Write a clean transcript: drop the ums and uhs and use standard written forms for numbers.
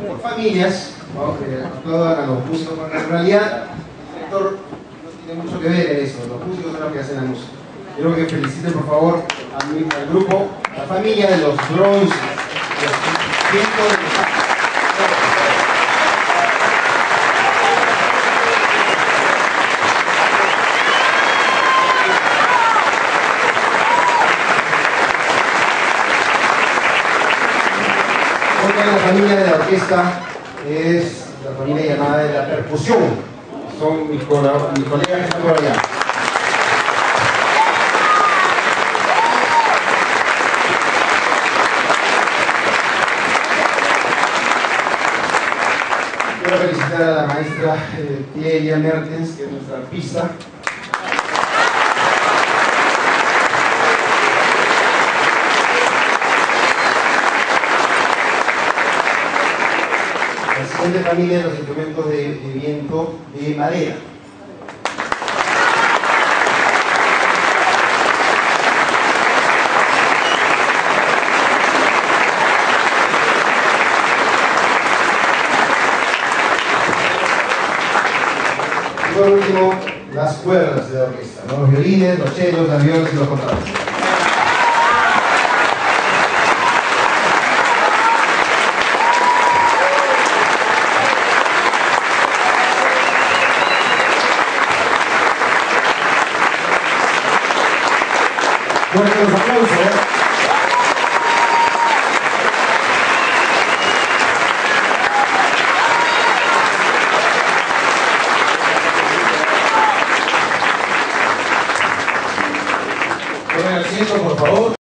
por familias, ¿no? Que aplaudan a los músicos, porque en realidad el sector no tiene mucho que ver en eso, los músicos son los que hacen la música. Quiero que feliciten por favor al grupo, la familia de los Bronces, los cientos de... La familia de la orquesta es la familia llamada de la percusión. Son mis colegas que están por allá. Quiero felicitar a la maestra Tielia Mertens, que es nuestra arpista. La siguiente familia de los instrumentos de viento de madera. Y por último, las cuerdas de la orquesta, ¿no? Los violines, los chelos, las violas y los contrabajos. Fuertes los aplausos.